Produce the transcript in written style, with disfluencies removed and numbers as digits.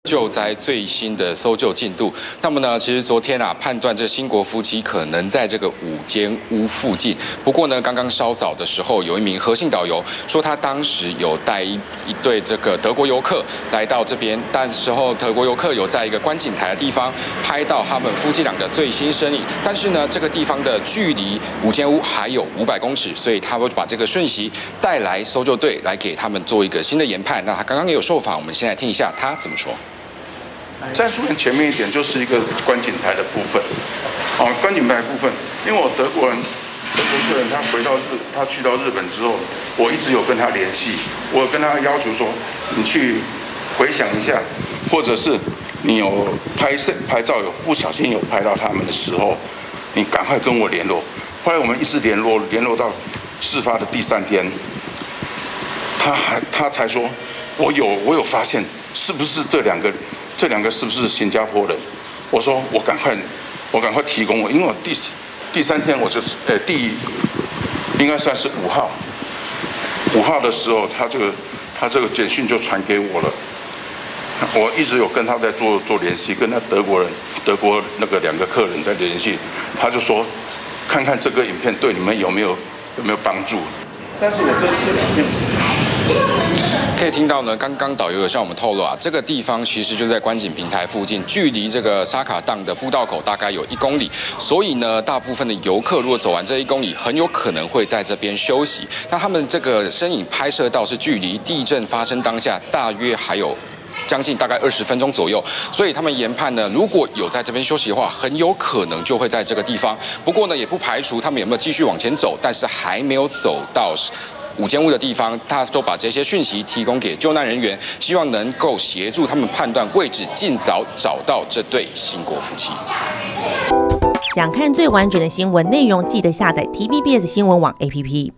救灾最新的搜救进度，那么呢，其实昨天判断这新国夫妻可能在这个5间屋附近。不过呢，刚刚稍早的时候，有一名核心导游说，他当时有带一对这个德国游客来到这边，但时候德国游客有在一个观景台的地方拍到他们夫妻俩的最新身影，但是呢，这个地方的距离5间屋还有500公尺，所以他会把这个讯息带来搜救队来给他们做一个新的研判。那他刚刚也有受访，我们先来听一下他怎么说。 战术员前面一点就是一个观景台的部分，观景台部分，因为我德国客人他去到日本之后，我一直有跟他联系，我跟他要求说，你去回想一下，或者是你有拍照有不小心有拍到他们的时候，你赶快跟我联络。后来我们一直联络到事发的第3天，他才说，我有发现，是不是这两个是不是新加坡人？我说我赶快提供因为我第3天我就应该算是5号的时候，他这个简讯就传给我了。我一直有跟他在做联系，跟他德国那个2个客人在联系，他就说看看这个影片对你们有没有帮助。但是我这2片。 可以听到呢，刚刚导游有向我们透露这个地方其实就在观景平台附近，距离这个沙卡当的步道口大概有1公里，所以呢，大部分的游客如果走完这1公里，很有可能会在这边休息。那他们这个身影拍摄到是距离地震发生当下大约还有 将近大概20分钟左右，所以他们研判呢，如果有在这边休息的话，很有可能就会在这个地方。不过呢，也不排除他们有没有继续往前走，但是还没有走到 5间屋的地方，他都把这些讯息提供给救难人员，希望能够协助他们判断位置，尽早找到这对新国夫妻。 想看最完整的新闻内容，记得下载 TVBS 新闻网 APP。